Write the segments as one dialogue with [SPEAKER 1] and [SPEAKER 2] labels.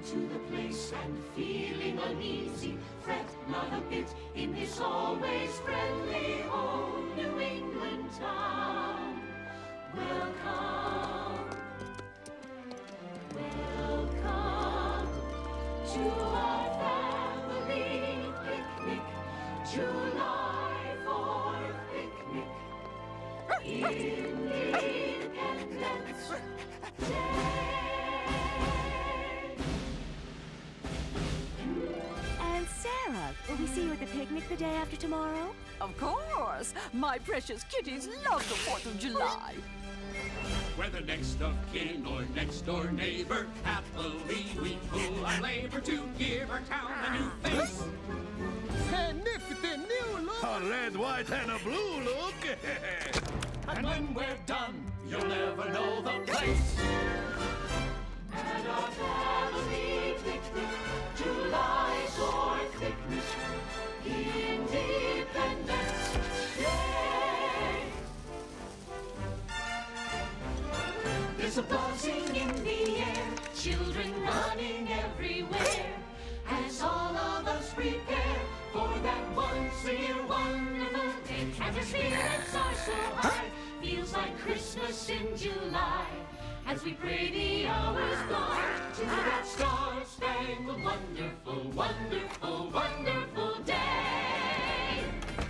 [SPEAKER 1] to the place and feeling uneasy, fret not a bit in this always friendly old New England town. Welcome, welcome to our family picnic, July 4th picnic, Independence Day.
[SPEAKER 2] And Sarah, will we see you at the picnic the day after tomorrow?
[SPEAKER 3] Of course! My precious kitties love the 4th of July.
[SPEAKER 4] Whether next of kin or next door neighbor, happily we pull our labor to give our town a new face.
[SPEAKER 5] A nifty new look!
[SPEAKER 6] A red, white, and a blue look!
[SPEAKER 4] And when we're done, you'll never know the place.
[SPEAKER 1] At our family picnic, July 4th picnic, Independence Day. There's a buzzing in the air, children running everywhere, as all of us prepare for that once-a-year wonderful day. And our spirits are so high, feels like Christmas in July, as we pray the hours gone to that star-spangled, wonderful, wonderful, wonderful day.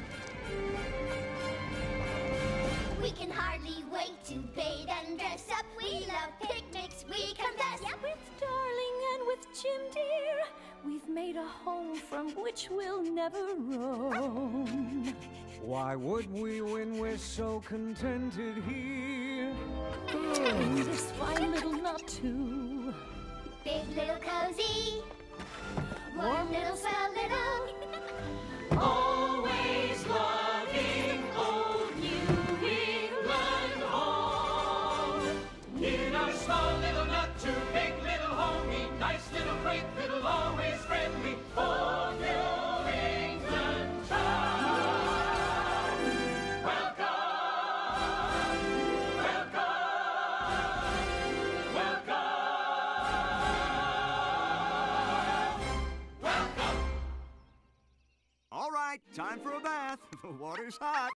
[SPEAKER 7] We can hardly wait to bathe and dress up. We love picnics, we confess.
[SPEAKER 2] Yeah, with Darling and with Jim dear, we've made a home from which we'll never roam.
[SPEAKER 5] Why would we when we're so contented here?
[SPEAKER 2] In this fine little nut too.
[SPEAKER 7] Big little cozy, warm little swell little.
[SPEAKER 1] Always loving old New England home.
[SPEAKER 4] In our small little nut to big little homey, nice little, great little, always friendly, old New England town. Welcome, welcome, welcome, welcome.
[SPEAKER 8] All right, time for a bath. The water's hot.